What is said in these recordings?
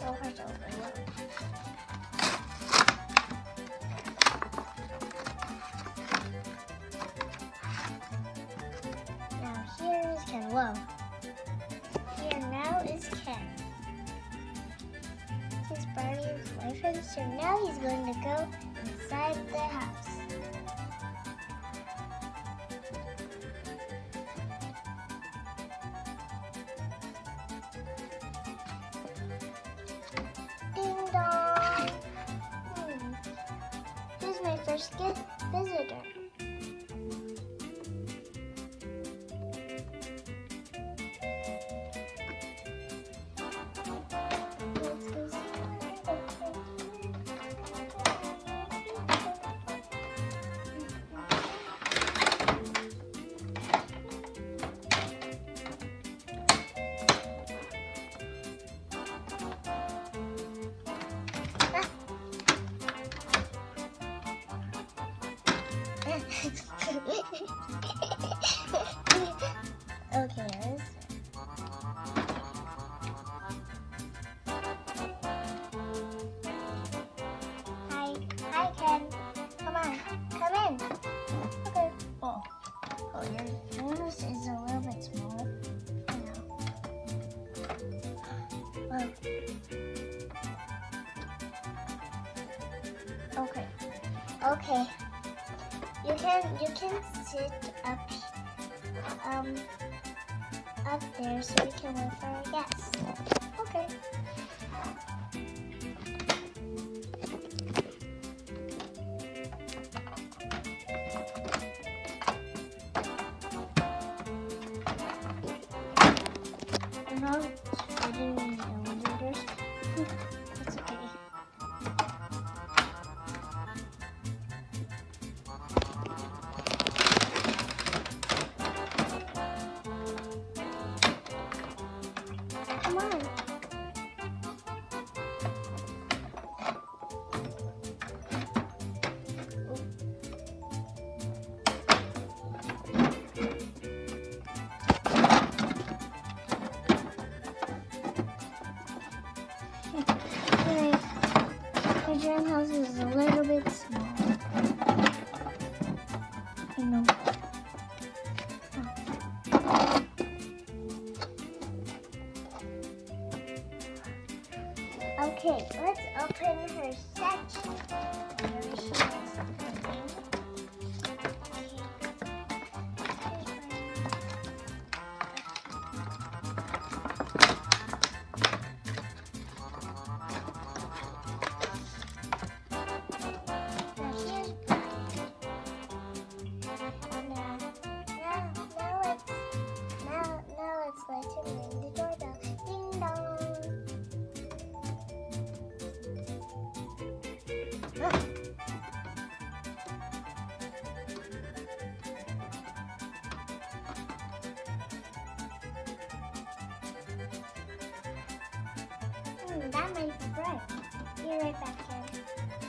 so hard to overload. Now here is Ken. Whoa. Here now is Ken. He's Barbie's boyfriend, so now he's going to go inside the house. Ding dong! Who's my first visitor? Let's go see. Okay, guys. Hi, Ken. Come on, come in. Okay. Oh, your nose is a little bit small. I know. Well. Okay. Okay. You can sit up there so we can wait for our guests. Okay. I'm not sitting in the elevators. That's okay. Come on. My dream house is a little bit small. You know. Okay, let's open her section. Here she is opening. Let's let him ring the doorbell. Ding dong. That might be right. Be right back, Ken.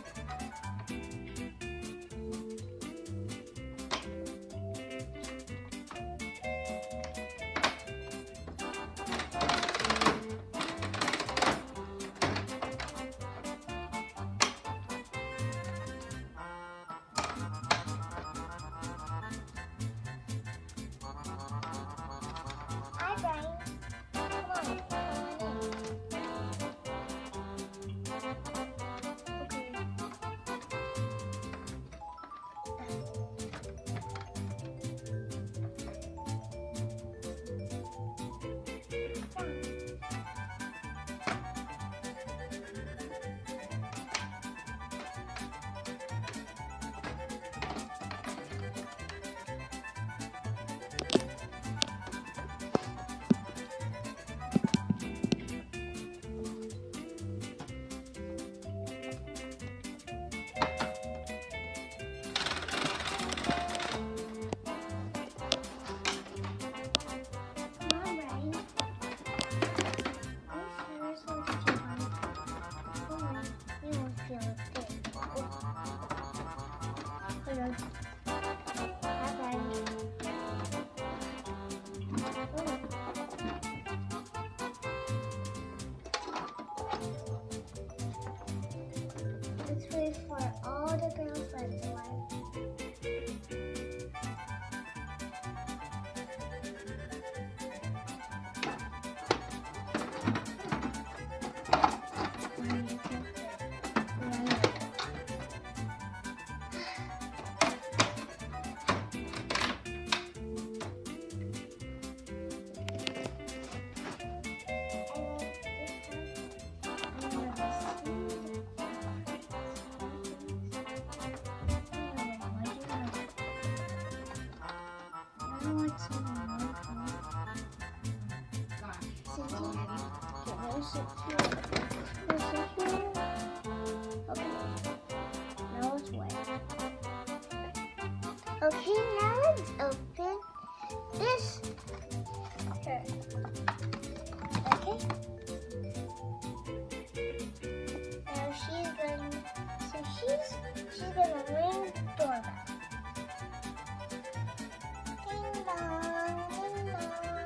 Hi, Brian. Come on in. Okay. Bye-bye. Is it here? Is it here? Okay. Now it's wet. Okay, now let's open this. Here. Okay. Now she's gonna ring the doorbell. Ding dong, ding dong.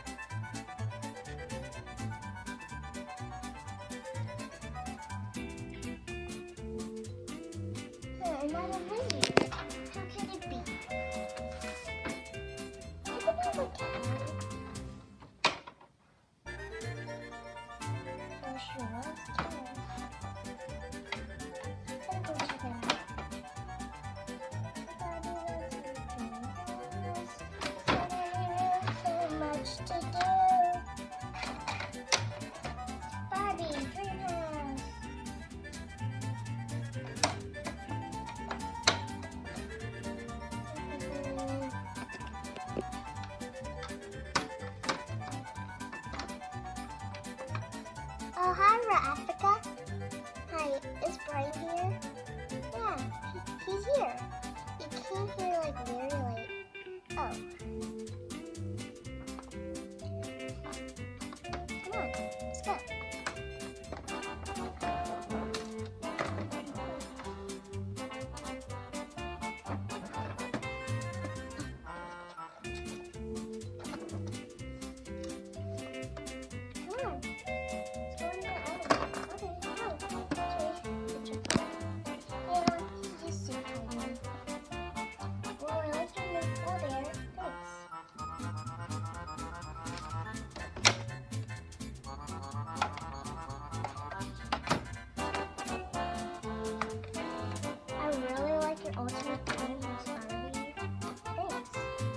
Another ring. Who could it be? Could it be the cat? Oh, she was too. Let's go check it out. So much to do. Barbie, dream house. Oh, hi, Africa. Hi, is Brian here? Yeah, he's here. He came here like very late. Oh. Come on, let's go. Come on. Ultimate Dream House, Barbie. Thanks.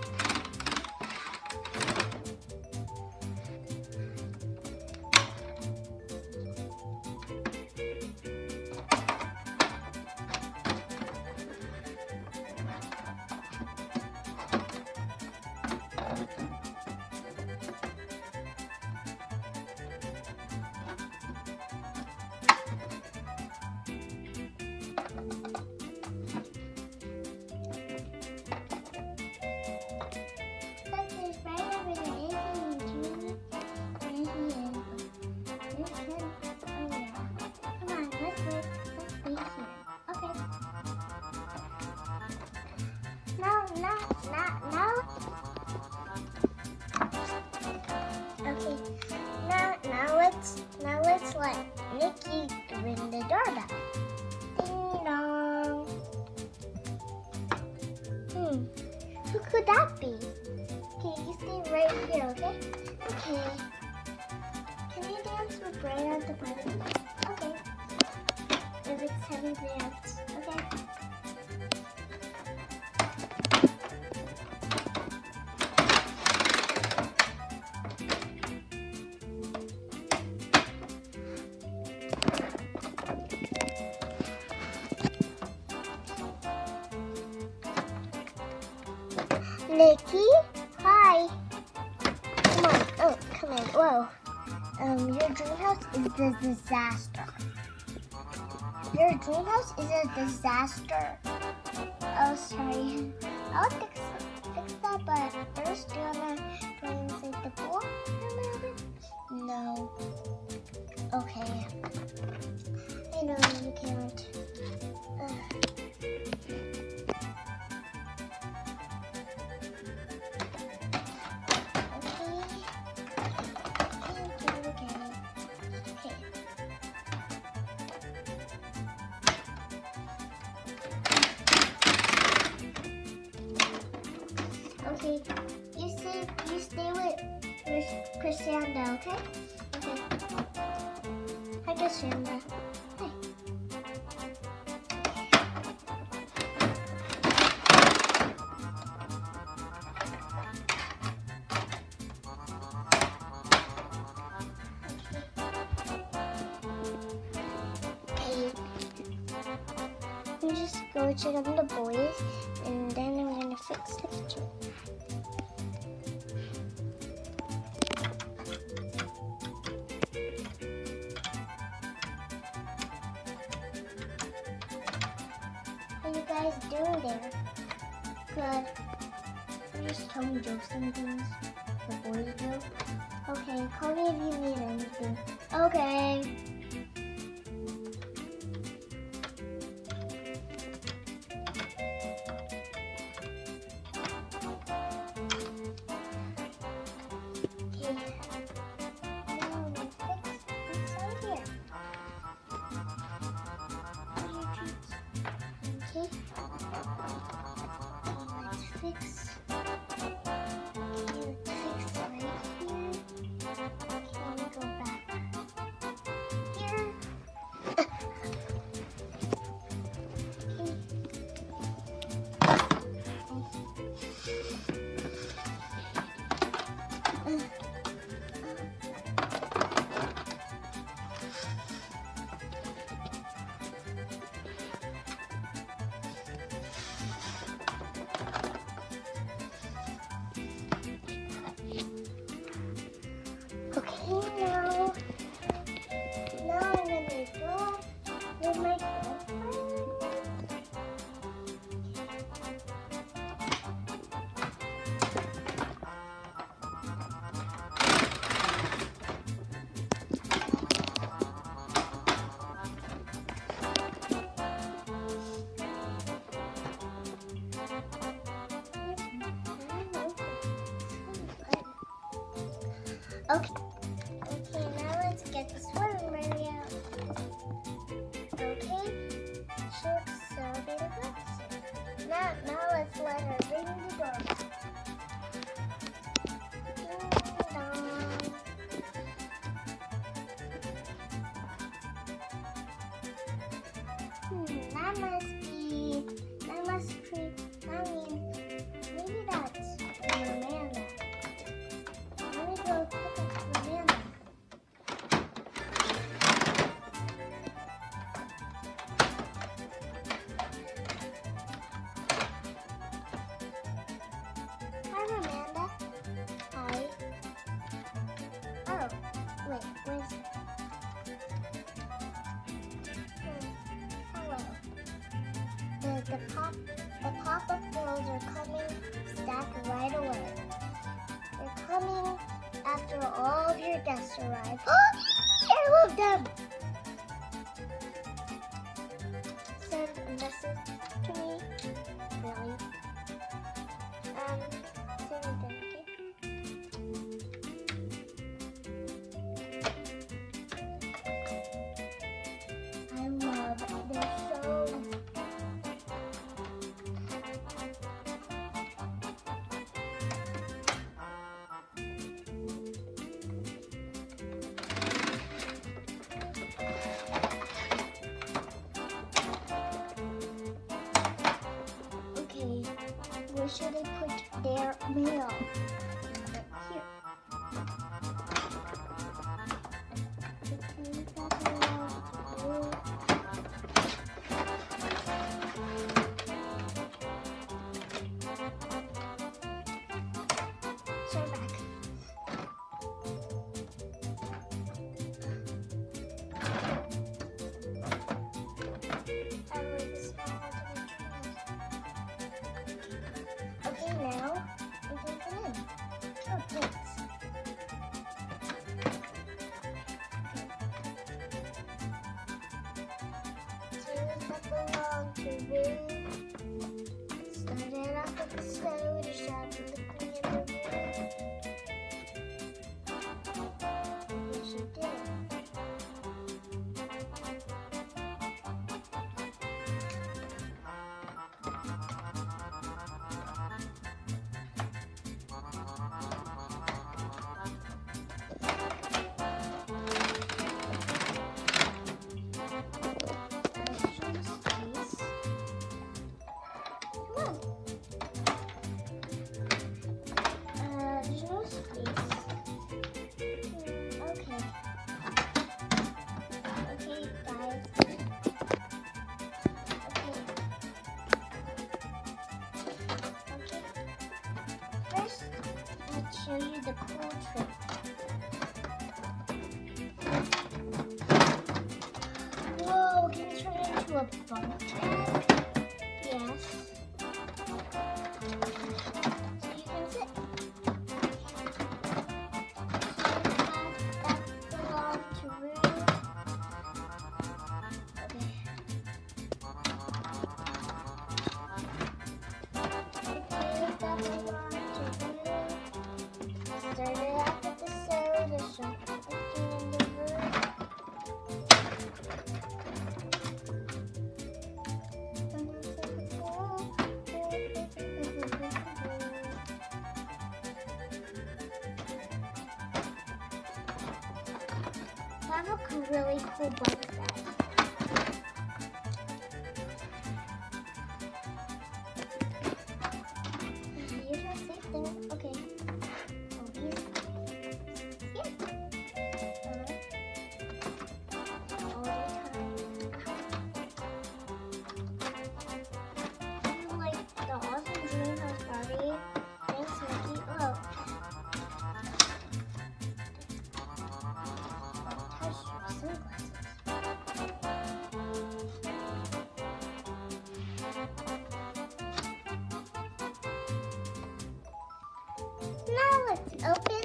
Now let's let Nikki ring the doorbell. Ding dong. Who could that be? Okay, you stay right here, okay? Okay. Can you dance with Brian at the party? Okay. If it's heavy dance, okay. Nikki, hi. Come on. Oh, come in. Whoa. Your dream house is a disaster. Your dream house is a disaster. Oh, sorry. I'll fix that, but first, do you wanna go inside the pool? No. Okay. I know you can't. Okay, you stay with Chrisanda, okay? Okay. Hi, Chrisanda. Hi. Okay. I'm just go check on the boys, and then I'm gonna fix the kitchen. guys doing there? Good. You just tell me jokes and things. The boys do. Okay, call me if you need anything. Okay. Okay, now let's get the swimming Mary out. Okay, she looks so beautiful. Now let's let her ring the doorbell. Ding dong. Maybe that's Amanda. Let me go pick up Amanda. Hi, Amanda. Hi. Oh, wait, where's it? Hello. The pop-up girls are coming stacked right away. They're coming after all of your guests arrive. Oh, I love them! Send a message to me. Really? Send it then, okay? I love they're so where should I put their mail? Here. Turn back. Now we can come in. Oh, thanks. Tunes that belong to room. Started off with the soda shop and the queen in the room. Yes, you did. Show you the cool trick. Whoa, can you turn it into a bubble cat? Yes. have a really cool bug set. Here's my safe thing. Okay. So these here. All the time. Like the awesome dream house Barbie. Thanks, Mickey. Oh. Now let's open.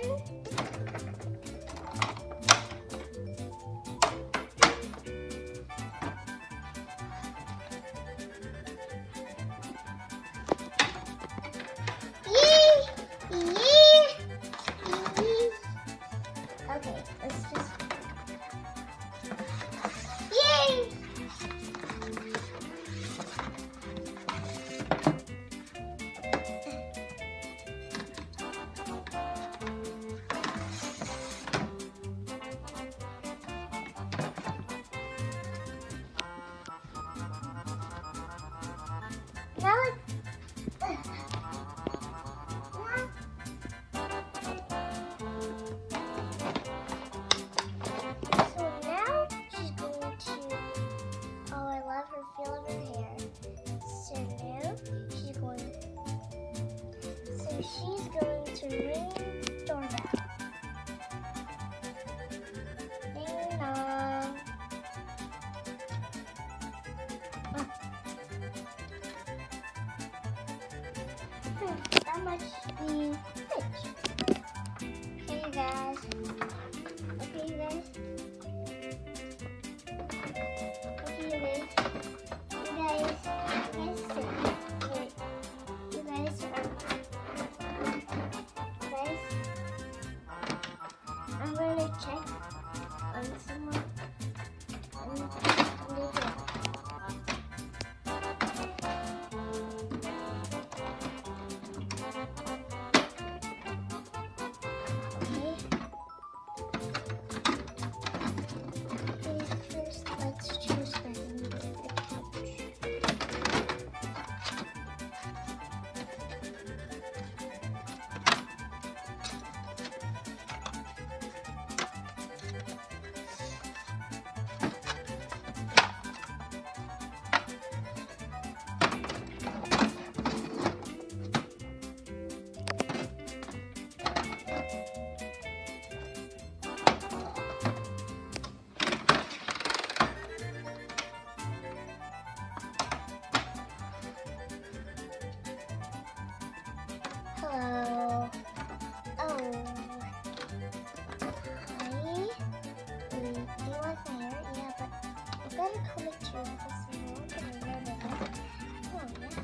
Yee! Yee! Yee! Okay, let's just. Yay! Now let's. So now she's going to. Oh, I love her feel of her hair. So now she's going. So she's going to ring the doorbell. Ding dong. That must be rich. Okay, you guys. Okay, you guys. Okay, you guys. You guys sit. Wait. You guys guys. I'm gonna check on someone. First, let's choose the Hello. Oh. Hi. Do you want my hair? Yeah, but I better comb it too because you won't get a little bit. Oh, yeah.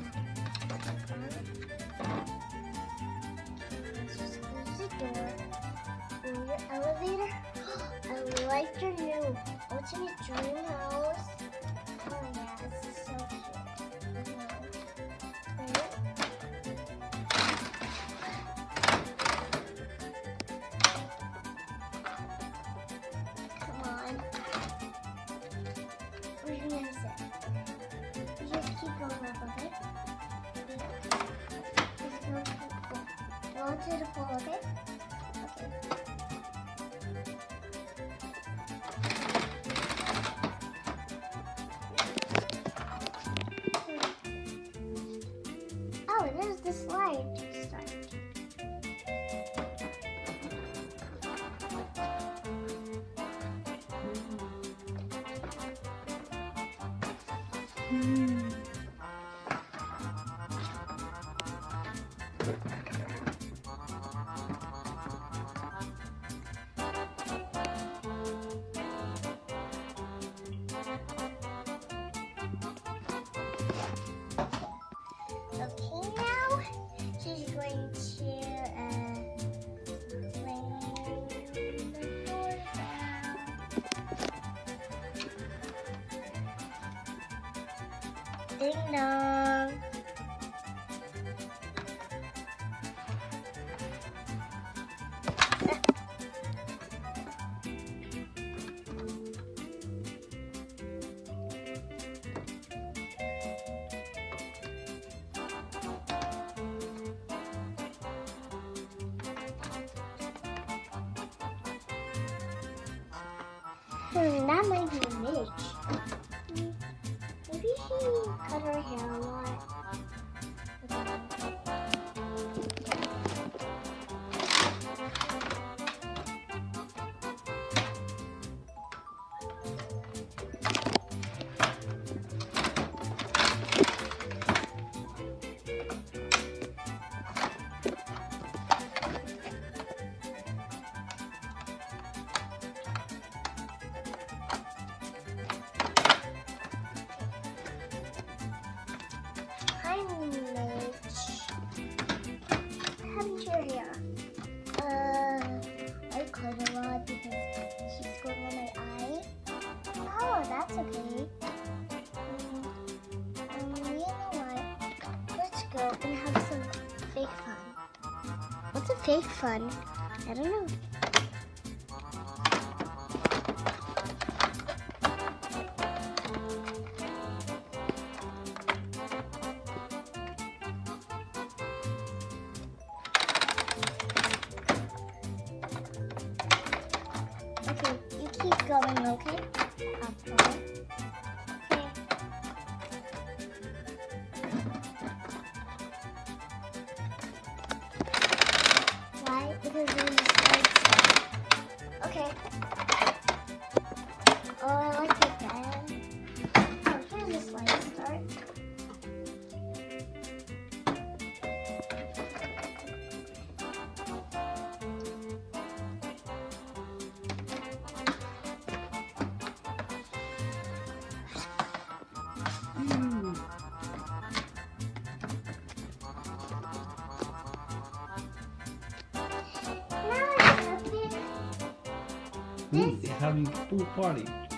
Let's just close the door. Ooh, your elevator. I like your new ultimate dream house. Oh, yeah, this is so cute. Go to the pool, okay? Okay. Oh, there's the slide to start. Okay, now she's going to ring the doorbell. Ding dong. That might be Mitch. Maybe she cut her hair a lot. Hi, Mitch. What happened to your hair? I cut a lot because she's going on my eye. Oh, that's okay. You know what? Let's go and have some fake fun. What's a fake fun? I don't know. Okay, you keep going, okay? Okay. Why? Because there's a slide start. Okay. Oh, I like it then. Oh, here's the slide start. They're having a pool party.